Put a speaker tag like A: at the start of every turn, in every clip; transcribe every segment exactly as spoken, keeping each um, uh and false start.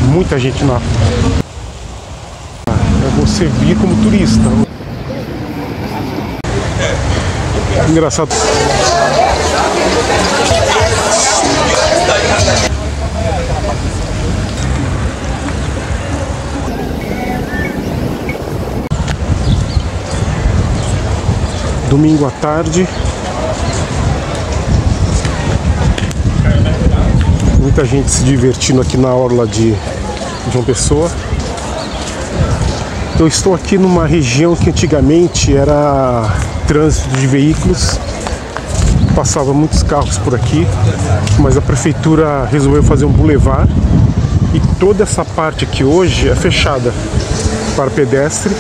A: muita gente na... É você vir como turista. Engraçado. Domingo à tarde. Muita gente se divertindo aqui na orla de João Pessoa. Eu estou aqui numa região que antigamente era trânsito de veículos. Passava muitos carros por aqui, mas a prefeitura resolveu fazer um bulevar e toda essa parte aqui hoje é fechada para pedestre.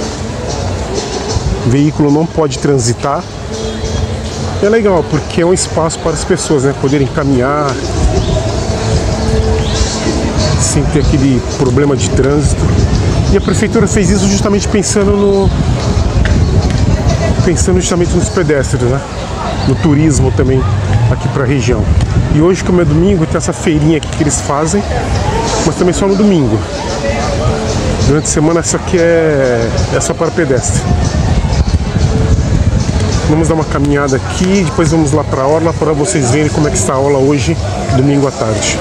A: O veículo não pode transitar. É legal porque é um espaço para as pessoas, né, poderem caminhar sem ter aquele problema de trânsito. E a prefeitura fez isso justamente pensando no pensando justamente nos pedestres, né? No turismo também aqui para a região. E hoje, como é domingo, tem essa feirinha aqui que eles fazem, mas também só no domingo. Durante a semana essa aqui é, é só para pedestre. Vamos dar uma caminhada aqui, depois vamos lá para a orla para vocês verem como é que está a orla hoje, domingo à tarde.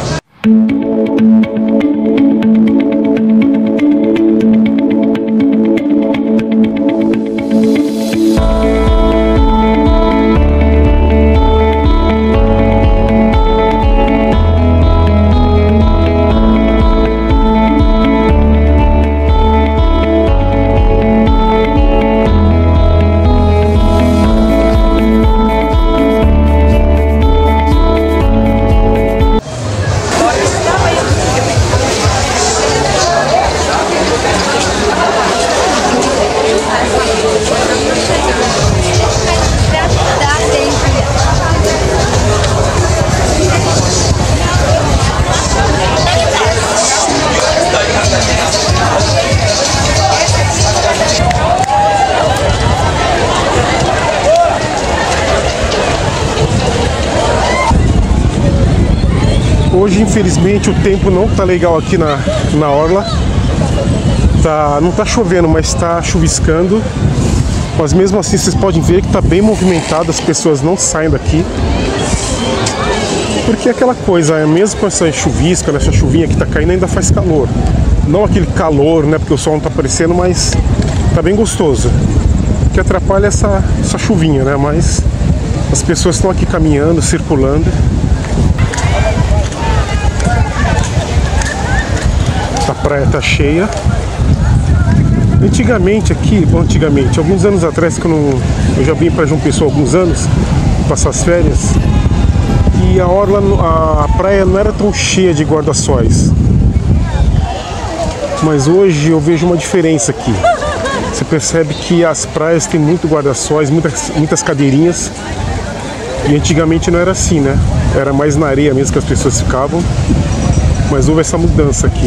A: Hoje, infelizmente, o tempo não tá legal aqui na, na orla. Tá, não tá chovendo, mas tá chuviscando. Mas mesmo assim, vocês podem ver que tá bem movimentado, as pessoas não saem daqui. Porque é aquela coisa, mesmo com essa chuvisca, nessa chuvinha que tá caindo, ainda faz calor. Não aquele calor, né, porque o sol não tá aparecendo, mas tá bem gostoso. O que atrapalha é essa, essa chuvinha, né, mas as pessoas estão aqui caminhando, circulando. A praia tá cheia. Antigamente aqui, bom, antigamente, alguns anos atrás, que eu, não, eu já vim para João Pessoa há alguns anos, passar as férias, e a orla, a praia não era tão cheia de guarda-sóis. Mas hoje eu vejo uma diferença aqui. Você percebe que as praias têm muito guarda-sóis, muitas, muitas cadeirinhas. E antigamente não era assim, né? Era mais na areia mesmo que as pessoas ficavam. Mas houve essa mudança aqui.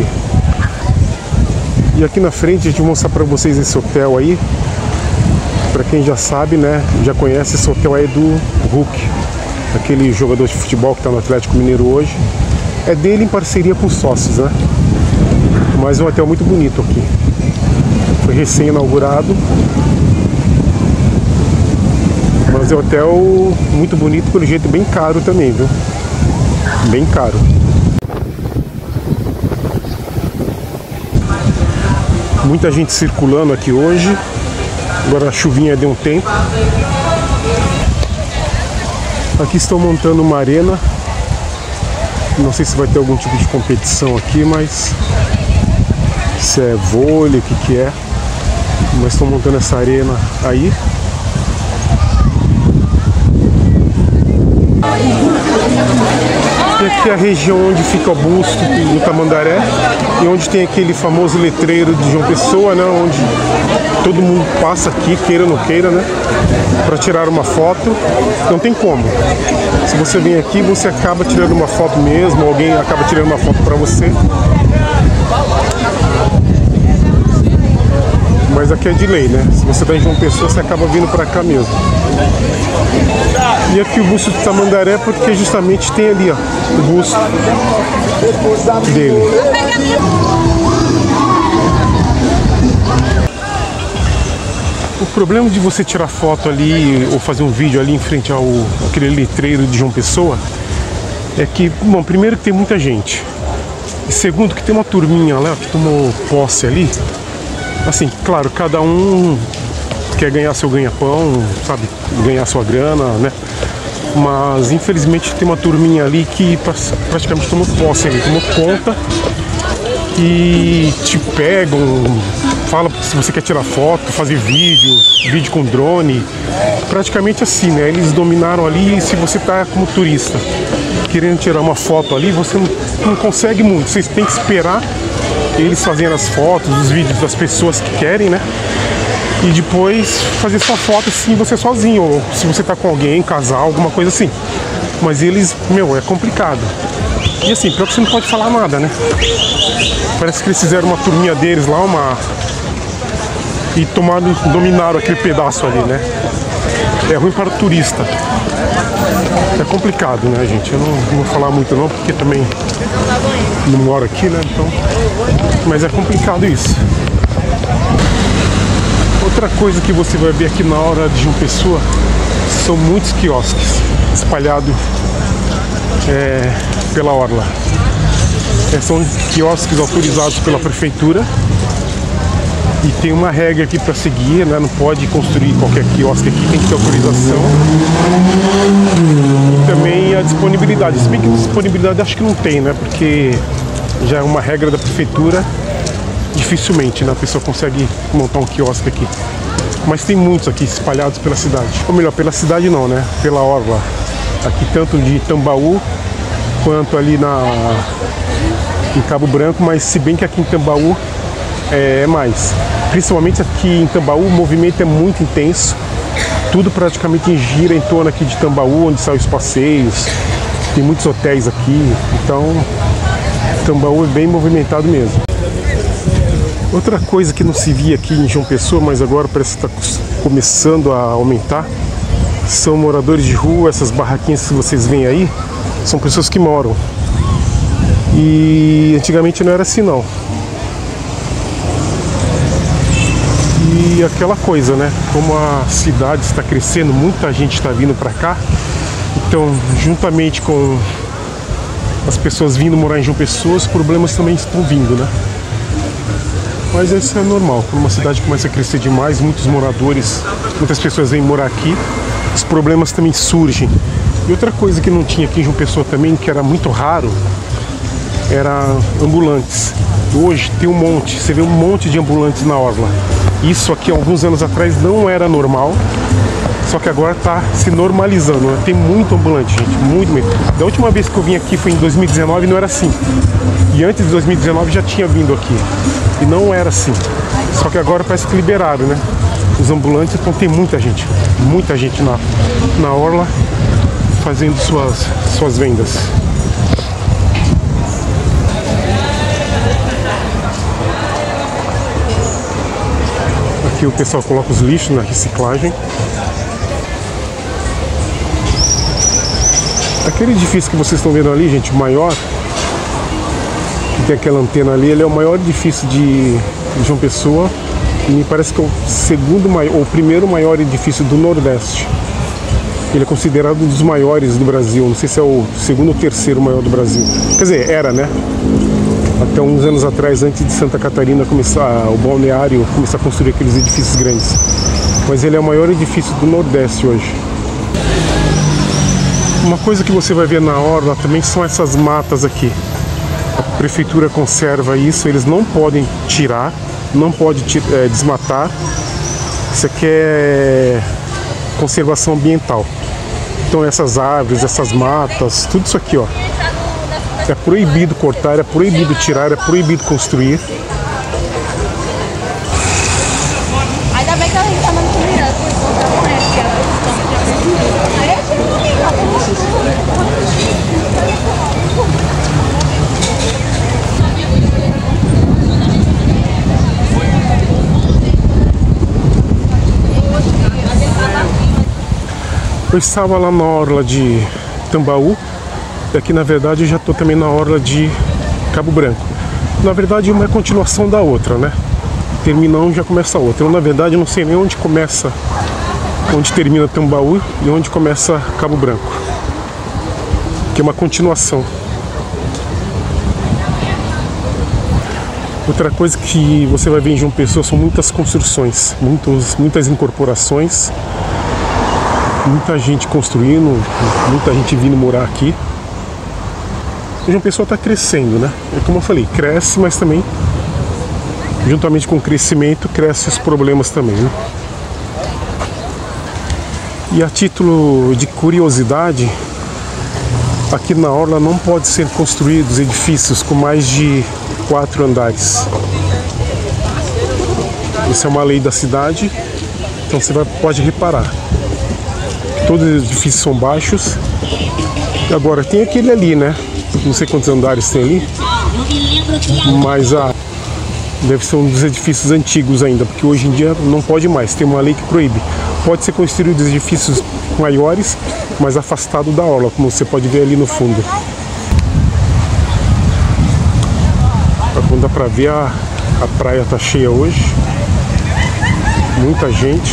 A: E aqui na frente a gente vai mostrar para vocês esse hotel aí. Para quem já sabe, né, já conhece, esse hotel aí do Hulk, aquele jogador de futebol que está no Atlético Mineiro hoje. É dele em parceria com sócios, né? Mas é um hotel muito bonito aqui. Foi recém-inaugurado. Mas é um hotel muito bonito, pelo jeito bem caro também, viu? Bem caro. Muita gente circulando aqui hoje. Agora a chuvinha deu um tempo. Aqui estão montando uma arena. Não sei se vai ter algum tipo de competição aqui, mas se é vôlei, o que que é. Mas estão montando essa arena aí. E aqui é a região onde fica o busto do Tamandaré e onde tem aquele famoso letreiro de João Pessoa, né? Onde todo mundo passa aqui, queira ou não queira, né? Para tirar uma foto. Não tem como. Se você vem aqui, você acaba tirando uma foto mesmo, alguém acaba tirando uma foto para você. Mas aqui é de lei, né? Se você está em João Pessoa, você acaba vindo para cá mesmo. E aqui o busto do Tamandaré, porque justamente tem ali, ó, o busto dele. problema de você tirar foto ali ou fazer um vídeo ali em frente ao aquele letreiro de João Pessoa é que, bom, primeiro que tem muita gente. E segundo que tem uma turminha lá que tomou posse ali. Assim, claro, cada um quer ganhar seu ganha-pão, sabe, ganhar sua grana, né? Mas infelizmente tem uma turminha ali que praticamente tomou posse ali, tomou conta e te pegam, fala se você quer tirar foto, fazer vídeo, vídeo com drone, praticamente assim, né? Eles dominaram ali e se você tá como turista querendo tirar uma foto ali, você não, não consegue muito, vocês têm que esperar eles fazendo as fotos, os vídeos das pessoas que querem, né? E depois fazer sua foto assim, você sozinho, ou se você tá com alguém, casal, alguma coisa assim. Mas eles, meu, é complicado. E assim, pior que você não pode falar nada, né? Parece que eles fizeram uma turminha deles lá, uma... e tomaram, dominaram aquele pedaço ali, né? É ruim para o turista. É complicado, né, gente? Eu não, não vou falar muito não, porque também não moro aqui, né? Então... Mas é complicado isso. Outra coisa que você vai ver aqui na hora de João Pessoa são muitos quiosques espalhados é, pela orla. É, são quiosques autorizados pela prefeitura e tem uma regra aqui para seguir, né? Não pode construir qualquer quiosque aqui, tem que ter autorização. E também a disponibilidade. Se bem que disponibilidade acho que não tem, né? Porque já é uma regra da prefeitura. Dificilmente, né, a pessoa consegue montar um quiosque aqui. Mas tem muitos aqui espalhados pela cidade. Ou melhor, pela cidade não, né? Pela orla. Aqui tanto de Tambaú quanto ali na em Cabo Branco, mas se bem que aqui em Tambaú é mais. Principalmente aqui em Tambaú o movimento é muito intenso. Tudo praticamente gira em torno aqui de Tambaú, onde saem os passeios. Tem muitos hotéis aqui. Então, Tambaú é bem movimentado mesmo. Outra coisa que não se via aqui em João Pessoa, mas agora parece que está começando a aumentar, são moradores de rua. Essas barraquinhas que vocês veem aí, são pessoas que moram. E antigamente não era assim não. E aquela coisa, né? Como a cidade está crescendo, muita gente está vindo para cá. Então, juntamente com as pessoas vindo morar em João Pessoa, os problemas também estão vindo, né? Mas isso é normal, quando uma cidade começa a crescer demais, muitos moradores, muitas pessoas vêm morar aqui, os problemas também surgem. E outra coisa que não tinha aqui em João Pessoa também, que era muito raro, era ambulantes. Hoje tem um monte, você vê um monte de ambulantes na orla. Isso aqui, alguns anos atrás, não era normal, só que agora está se normalizando, né? Tem muito ambulante, gente, muito mesmo. Da última vez que eu vim aqui foi em dois mil e dezenove e não era assim. E antes de dois mil e dezenove já tinha vindo aqui. E não era assim. Só que agora parece que liberaram, né? Os ambulantes, então tem muita gente. Muita gente na, na orla fazendo suas, suas vendas. Aqui o pessoal coloca os lixos na reciclagem. Aquele edifício que vocês estão vendo ali, gente, o maior, que tem aquela antena ali, ele é o maior edifício de João Pessoa e me parece que é o segundo maior, ou o primeiro maior edifício do Nordeste. Ele é considerado um dos maiores do Brasil, não sei se é o segundo ou terceiro maior do Brasil. Quer dizer, era, né? Até uns anos atrás, antes de Santa Catarina começar, o balneário começar a construir aqueles edifícios grandes. Mas ele é o maior edifício do Nordeste hoje. Uma coisa que você vai ver na orla também são essas matas aqui. A prefeitura conserva isso, eles não podem tirar, não pode é, desmatar. Isso aqui é conservação ambiental. Então essas árvores, essas matas, tudo isso aqui, ó, é proibido cortar, é proibido tirar, é proibido construir.
B: Ainda bem que a gente tá mandando comida,
A: eu estava lá na orla de Tambaú, e aqui na verdade eu já estou também na orla de Cabo Branco. Na verdade uma é continuação da outra, né? termina um, já começa outro. Eu, na verdade, eu não sei nem onde começa, onde termina Tambaú e onde começa Cabo Branco, que é uma continuação. Outra coisa que você vai ver em João Pessoa são muitas construções, muitos, muitas incorporações, muita gente construindo, muita gente vindo morar aqui. E João Pessoa está crescendo, né? É como eu falei, cresce, mas também, juntamente com o crescimento, crescem os problemas também, né? E a título de curiosidade, aqui na orla não pode ser construídos edifícios com mais de quatro andares. Isso é uma lei da cidade, então você vai, pode reparar. Todos os edifícios são baixos. Agora tem aquele ali, né? Não sei quantos andares tem ali, mas a, deve ser um dos edifícios antigos ainda, porque hoje em dia não pode mais, tem uma lei que proíbe. Pode ser construído edifícios maiores, mas afastado da orla, como você pode ver ali no fundo. Dá pra ver, a, a praia tá cheia hoje, muita gente.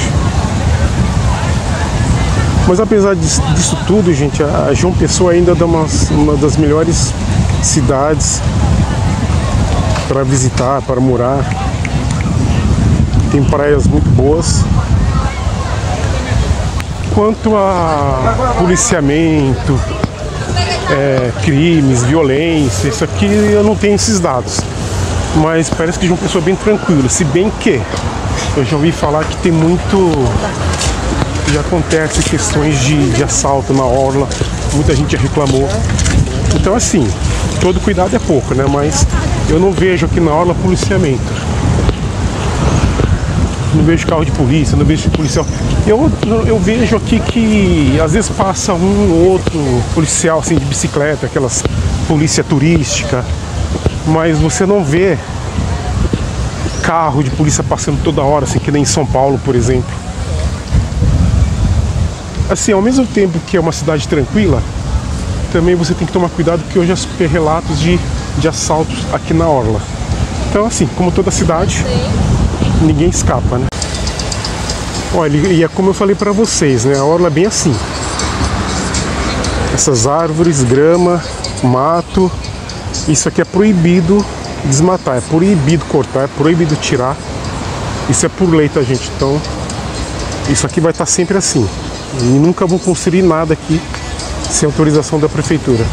A: Mas apesar disso, disso tudo, gente, a João Pessoa ainda é uma, uma das melhores cidades para visitar, para morar. Tem praias muito boas. Quanto a policiamento, é, crimes, violência, isso aqui eu não tenho esses dados. Mas parece que João Pessoa é bem tranquilo, se bem que eu já ouvi falar que tem muito, já acontece questões de, de assalto na orla, muita gente já reclamou. Então assim, todo cuidado é pouco, né? Mas eu não vejo aqui na orla policiamento. Não vejo carro de polícia, não vejo policial. Eu, eu vejo aqui que às vezes passa um ou outro policial assim de bicicleta, aquelas polícia turística, mas você não vê carro de polícia passando toda hora, assim, que nem em São Paulo, por exemplo. Assim, ao mesmo tempo que é uma cidade tranquila, também você tem que tomar cuidado, porque eu já escutei relatos de, de assaltos aqui na orla. Então assim, como toda cidade, ninguém escapa, né? Olha, e é como eu falei pra vocês, né? A orla é bem assim. Essas árvores, grama, mato. Isso aqui é proibido desmatar, é proibido cortar, é proibido tirar. Isso é por lei, tá, gente? Então, isso aqui vai estar sempre assim. E nunca vão construir nada aqui sem autorização da prefeitura.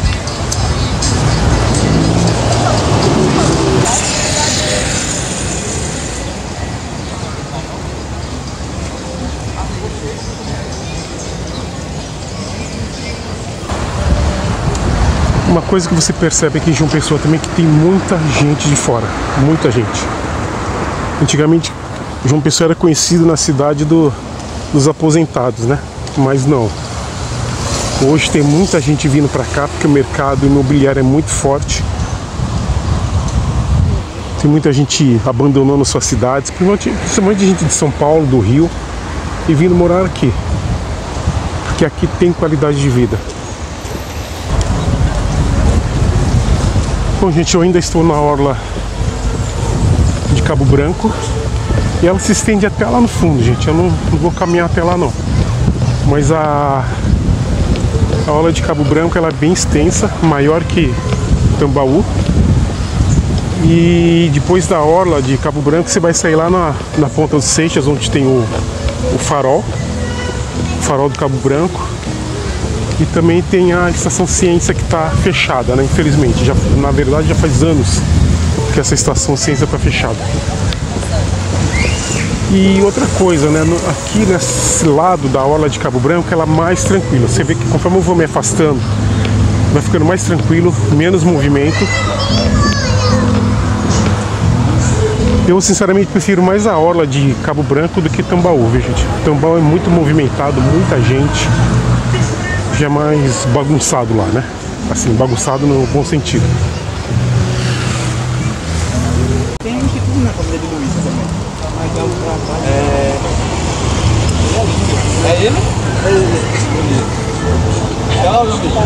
A: Uma coisa que você percebe aqui em João Pessoa também é que tem muita gente de fora, muita gente. Antigamente, João Pessoa era conhecido na cidade do, dos aposentados, né? Mas não. Hoje tem muita gente vindo para cá porque o mercado imobiliário é muito forte. Tem muita gente abandonando suas cidades, principalmente gente de São Paulo, do Rio, e vindo morar aqui, porque aqui tem qualidade de vida. Bom, gente, eu ainda estou na orla de Cabo Branco e ela se estende até lá no fundo, gente. Eu não, não vou caminhar até lá não, mas a, a orla de Cabo Branco ela é bem extensa, maior que Tambaú. E depois da orla de Cabo Branco você vai sair lá na, na Ponta dos Seixas, onde tem o, o farol, o farol do Cabo Branco. E também tem a Estação Ciência que está fechada, né? Infelizmente, já, na verdade já faz anos que essa Estação Ciência está fechada. E outra coisa, né? No, aqui nesse lado da orla de Cabo Branco ela é mais tranquila. Você vê que conforme eu vou me afastando, vai ficando mais tranquilo, menos movimento. Eu sinceramente prefiro mais a orla de Cabo Branco do que Tambaú, viu, gente? Tambaú é muito movimentado, muita gente. Já é mais bagunçado lá, né? Assim, bagunçado no bom sentido.
C: Tem um tipo na família de Luiz também. É... É ele? É ele. Tchau, meu filho.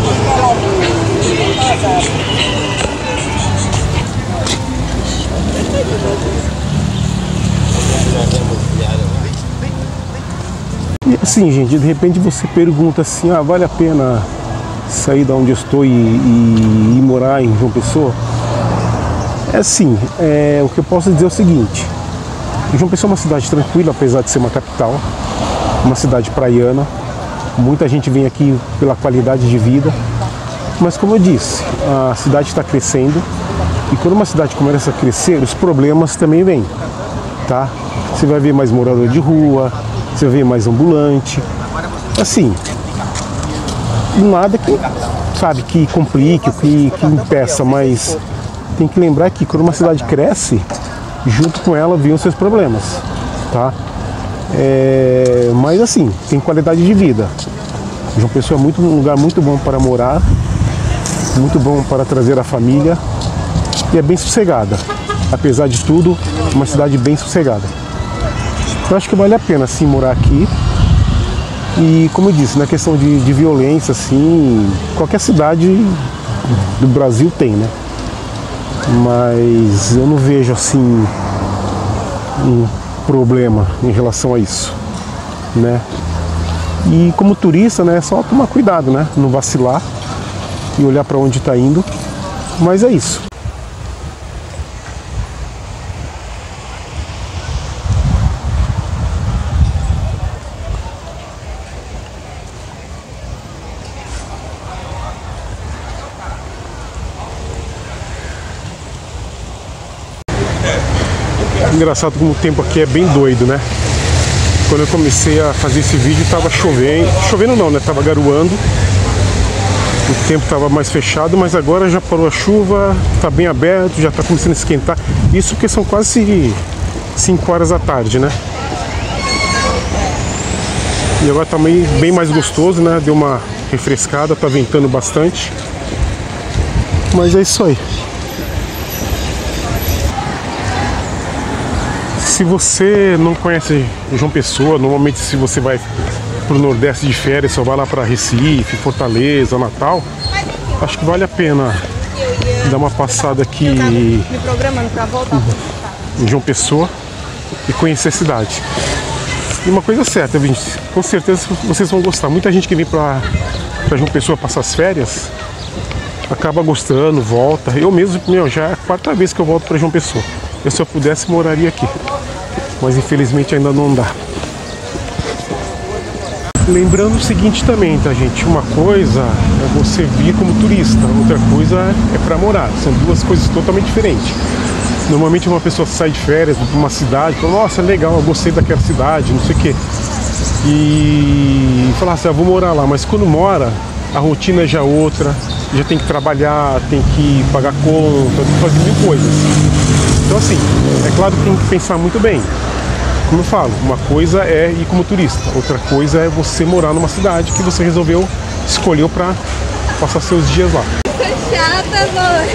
A: E assim, gente, de repente você pergunta assim, ah, vale a pena sair da onde eu estou e, e, e morar em João Pessoa? É assim, é, o que eu posso dizer é o seguinte: João Pessoa é uma cidade tranquila, apesar de ser uma capital, uma cidade praiana. Muita gente vem aqui pela qualidade de vida, mas como eu disse, a cidade está crescendo, e quando uma cidade começa a crescer, os problemas também vêm, tá? Você vai ver mais morador de rua, você vai ver mais ambulante, assim, nada que, sabe, que complique, que, que impeça, mas tem que lembrar que quando uma cidade cresce, junto com ela vêm os seus problemas, tá? É, mas assim, tem qualidade de vida. João Pessoa é muito, um lugar muito bom para morar, muito bom para trazer a família, e é bem sossegada. Apesar de tudo, uma cidade bem sossegada. Eu acho que vale a pena sim morar aqui. E como eu disse, na questão de, de violência, assim, qualquer cidade do Brasil tem, né? Mas eu não vejo assim um problema em relação a isso, né? E como turista, né, é só tomar cuidado, né? Não vacilar e olhar para onde está indo. Mas é isso. Engraçado como o tempo aqui é bem doido, né? Quando eu comecei a fazer esse vídeo tava chovendo, chovendo não, né? Tava garoando, o tempo tava mais fechado, mas agora já parou a chuva, tá bem aberto, já tá começando a esquentar. Isso porque são quase cinco horas da tarde, né? E agora tá meio, bem mais gostoso, né? Deu uma refrescada, tá ventando bastante. Mas é isso aí. Se você não conhece João Pessoa, normalmente se você vai para o Nordeste de férias, só vai lá para Recife, Fortaleza, Natal, acho que vale a pena dar uma passada aqui
B: Me programando pra voltar.
A: em João Pessoa e conhecer a cidade. E uma coisa certa, gente, com certeza vocês vão gostar. Muita gente que vem para João Pessoa passar as férias acaba gostando, volta. Eu mesmo, meu, já é a quarta vez que eu volto para João Pessoa. Eu, se eu pudesse, moraria aqui, mas infelizmente ainda não dá. Lembrando o seguinte também, tá, gente? Uma coisa é você vir como turista, outra coisa é para morar. São duas coisas totalmente diferentes. Normalmente uma pessoa sai de férias para uma cidade, fala, nossa, legal, eu gostei daquela cidade, não sei o quê. E fala assim, ah, vou morar lá, mas quando mora, a rotina já é outra, já tem que trabalhar, tem que pagar conta, tem que fazer mil coisas. Então assim, é claro que tem que pensar muito bem. Como eu falo, uma coisa é ir como turista, outra coisa é você morar numa cidade que você resolveu, escolheu para passar seus dias lá.
B: Chata, mãe.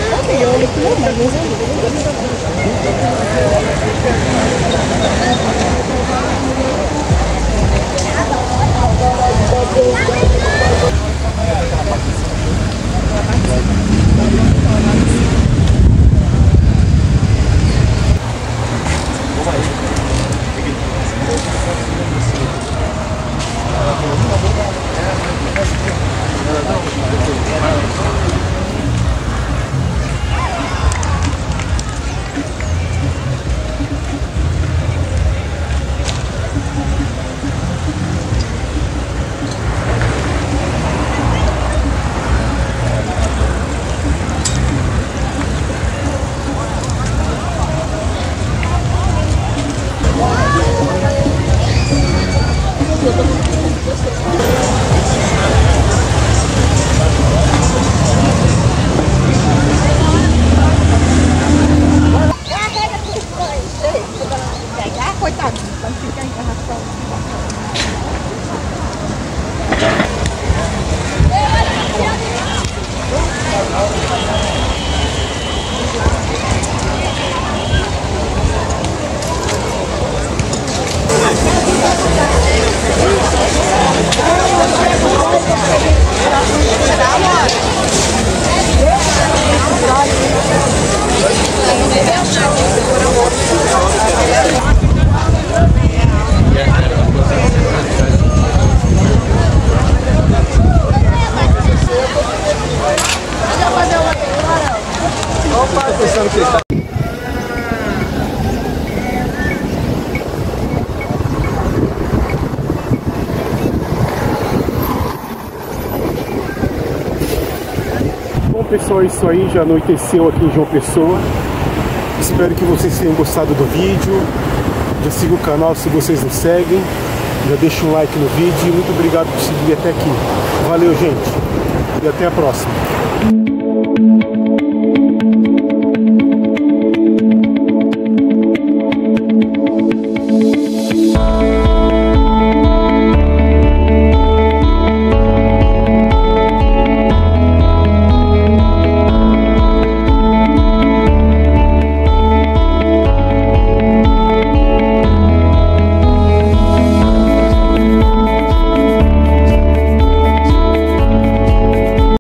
A: pessoal, é isso aí, já anoiteceu aqui em João Pessoa. Espero que vocês tenham gostado do vídeo. Já siga o canal se vocês não seguem. Já deixa um like no vídeo e muito obrigado por seguir até aqui. Valeu, gente, e até a próxima.